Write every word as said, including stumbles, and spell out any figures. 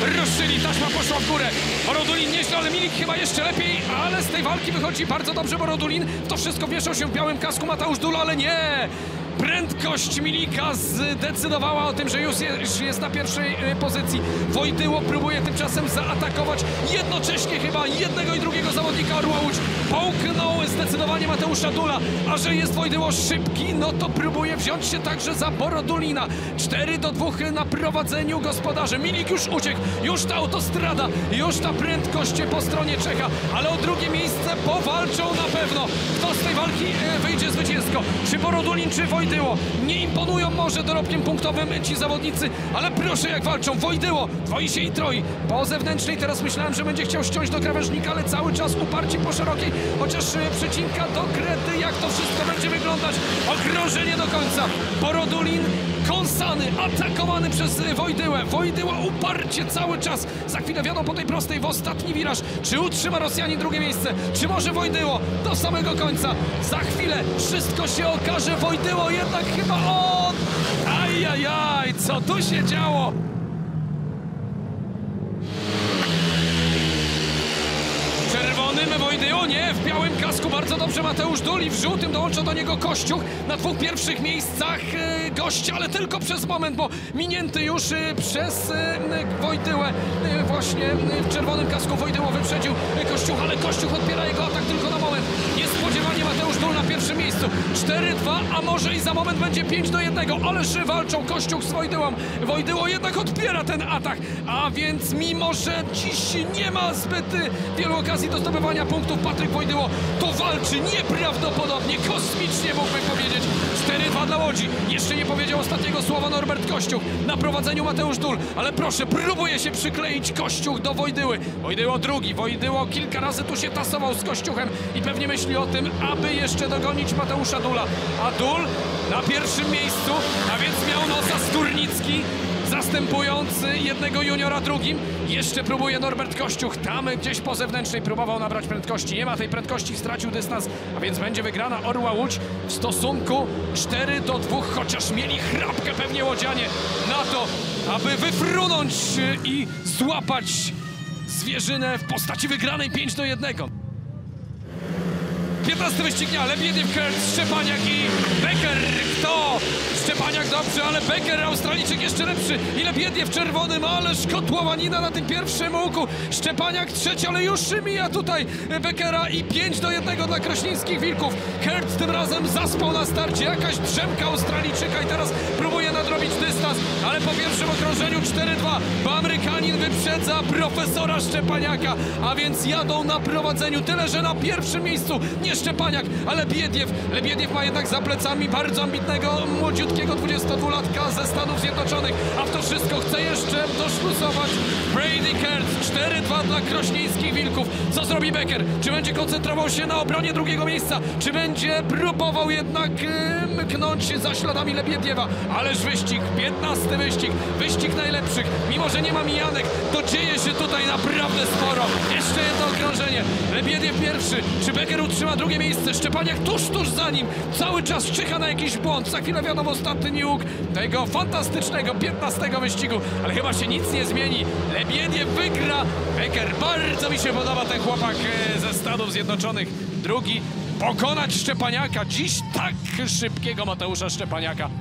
ruszyli, taśma poszła w górę. Borodulin nieźle, ale Milik chyba jeszcze lepiej, ale z tej walki wychodzi bardzo dobrze Borodulin. W to wszystko wieszał się w białym kasku Mateusz Dul, ale nie! Prędkość Milika zdecydowała o tym, że już jest, jest na pierwszej pozycji. Wojtyło próbuje tymczasem zaatakować jednocześnie chyba jednego i drugiego zawodnika Orła Łódź. Połknął zdecydowanie Mateusza Dula, a że jest Wojtyło szybki, no to próbuje wziąć się także za Borodulina. cztery do dwóch na prowadzeniu gospodarzy. Milik już uciekł, już ta autostrada, już ta prędkość po stronie Czecha, ale o drugie miejsce powalczą na pewno. Kto z tej walki wyjdzie zwycięsko? Czy Borodulin, czy Wojtyło? Nie imponują może dorobkiem punktowym ci zawodnicy, ale proszę jak walczą. Wojtyło dwoi się i troi. Po zewnętrznej teraz myślałem, że będzie chciał ściąć do krawężnika, ale cały czas uparcie po szerokiej, chociaż przecinka do krety. Jak to wszystko będzie wyglądać? Okrążenie do końca. Borodulin kąsany, atakowany przez Wojtyłę. Wojtyła uparcie cały czas. Za chwilę wiadomo po tej prostej w ostatni wiraż. Czy utrzyma Rosjanin drugie miejsce? Czy może Wojtyło do samego końca? Za chwilę wszystko się okaże. Wojtyło jednak chyba on! Ajajaj, co tu się działo? Czerwonym Wojtyło, nie, w białym kasku bardzo dobrze Mateusz Dul i w żółtym dołącza do niego Kościuch. Na dwóch pierwszych miejscach e, gość, ale tylko przez moment, bo minięty już e, przez e, Wojtyłę. E, właśnie e, w czerwonym kasku Wojtyło wyprzedził e, Kościuch, ale Kościuch odpiera jego atak tylko na moment. Niespodziewanie Mateusz Dul na pierwszym miejscu. cztery dwa, a może i za moment będzie pięć do jednego, ależ walczą Kościuch z Wojtyłą. Wojtyło jednak odpiera ten atak, a więc mimo, że dziś nie ma zbyt wielu okazji do zdobywania punktów, Patryk Wojtyło to walczy nieprawdopodobnie, kosmicznie mógłbym powiedzieć. cztery dwa dla Łodzi. Jeszcze nie powiedział ostatniego słowa Norbert Kościuch. Na prowadzeniu Mateusz Dul, ale proszę, próbuje się przykleić Kościuch do Wojtyły. Wojtyło drugi. Wojtyło kilka razy tu się tasował z Kościuchem i pewnie myśli o tym, aby jeszcze dogonić Mateusza Dula. A Dul na pierwszym miejscu, a więc miał nosa Skórnicki, zastępujący jednego juniora drugim. Jeszcze próbuje Norbert Kościuch. Tam gdzieś po zewnętrznej próbował nabrać prędkości. Nie ma tej prędkości, stracił dystans, a więc będzie wygrana Orła Łódź w stosunku cztery do dwóch, chociaż mieli chrapkę pewnie łodzianie na to, aby wyfrunąć i złapać zwierzynę w postaci wygranej pięć do jednego. piętnasty wyścig dnia, Lebiediew, Kurt, Szczepaniak i Becker. Kto? Szczepaniak dobrze, ale Becker, Australijczyk jeszcze lepszy. I Lebiediew czerwonym, ależ kotłowanina na tym pierwszym łuku. Szczepaniak trzeci, ale już mija tutaj Beckera i pięć do jednego dla krośnieńskich Wilków. Kurt tym razem zaspał na starcie, jakaś drzemka Australijczyka i teraz próbuje nadrobić dystans, ale po pierwszym okrążeniu cztery dwa, bo Amerykanin wyprzedza profesora Szczepaniaka, a więc jadą na prowadzeniu, tyle że na pierwszym miejscu nie Szczepaniak, ale Lebiediew. Lebiediew ma jednak za plecami bardzo ambitnego, młodziutkiego dwudziestodwulatka ze Stanów Zjednoczonych, a w to wszystko chce jeszcze doszlusować Brady Kurt. cztery dwa dla krośnieńskich Wilków. Co zrobi Becker? Czy będzie koncentrował się na obronie drugiego miejsca? Czy będzie próbował jednak yy, mknąć za śladami Lebiediewa? Ależ wyścig, piętnasty wyścig, wyścig najlepszych. Mimo że nie ma mijanek, to dzieje się tutaj naprawdę sporo. Jeszcze jedno okrążenie. Lebiediew pierwszy. Czy Becker utrzyma drugie miejsce? Szczepaniak tuż, tuż za nim. Cały czas czyha na jakiś błąd. Za chwilę wiadomo ostatni łuk tego fantastycznego piętnastego wyścigu. Ale chyba się nic nie zmieni. Lebiediew wygra. Becker, bardzo mi się podoba ten chłopak ze Stanów Zjednoczonych. Drugi pokonać Szczepaniaka. Dziś tak szybkiego Mateusza Szczepaniaka